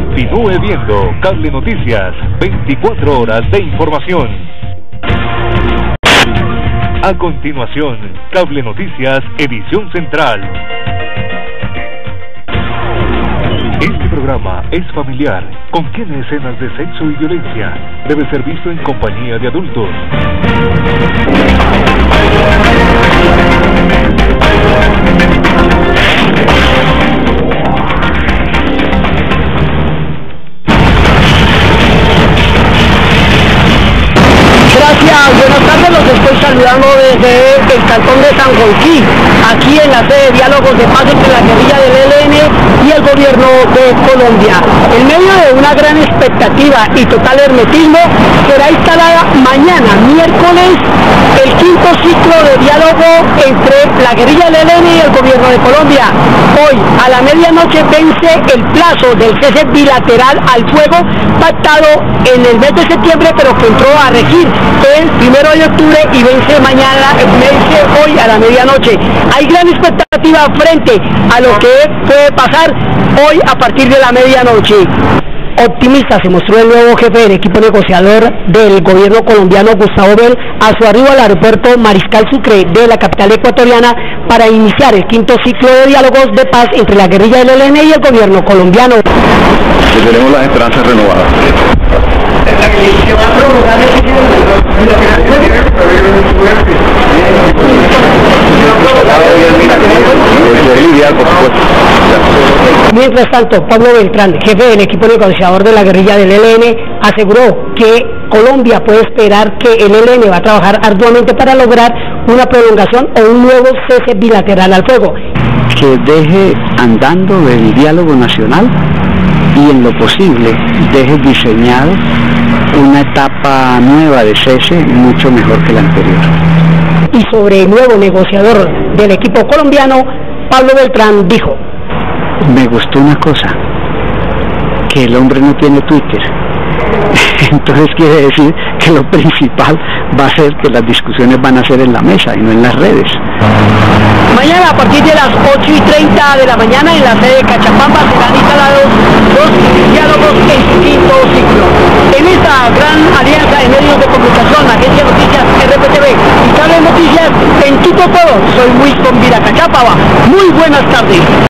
Continúe viendo Cable Noticias, 24 horas de información. A continuación, Cable Noticias, edición central. Este programa es familiar, contiene escenas de sexo y violencia. Debe ser visto en compañía de adultos. Gracias, buenas tardes, los estoy saludando desde el cantón de San Joaquín, aquí en la sede de diálogos de paz entre la guerrilla del ELN y el gobierno de Colombia. En medio de una gran expectativa y total hermetismo, será instalada mañana, miércoles, el quinto ciclo de diálogo entre la guerrilla del ELN y el gobierno de Colombia. Hoy, a la medianoche, vence el plazo del cese bilateral al fuego pactado en el mes de septiembre, pero que entró a regir el 1 de octubre y vence mañana, vence hoy a la medianoche. Hay gran expectativa frente a lo que puede pasar hoy a partir de la medianoche. Optimista se mostró el nuevo jefe del equipo negociador del gobierno colombiano, Gustavo Bell, a su arribo al aeropuerto Mariscal Sucre de la capital ecuatoriana para iniciar el quinto ciclo de diálogos de paz entre la guerrilla del ELN y el gobierno colombiano. Que tenemos las esperanzas renovadas. Mientras tanto, Pablo Beltrán, jefe del equipo negociador de la guerrilla del ELN, aseguró que Colombia puede esperar que el ELN va a trabajar arduamente para lograr una prolongación o un nuevo cese bilateral al fuego. Que deje andando el diálogo nacional y en lo posible deje diseñado una etapa nueva de cese mucho mejor que la anterior. Y sobre el nuevo negociador del equipo colombiano, Pablo Beltrán dijo: me gustó una cosa, que el hombre no tiene Twitter. Entonces quiere decir que lo principal va a ser que las discusiones van a ser en la mesa y no en las redes. Mañana a partir de las 8:30 de la mañana en la sede de Cachapamba serán instalados los diálogos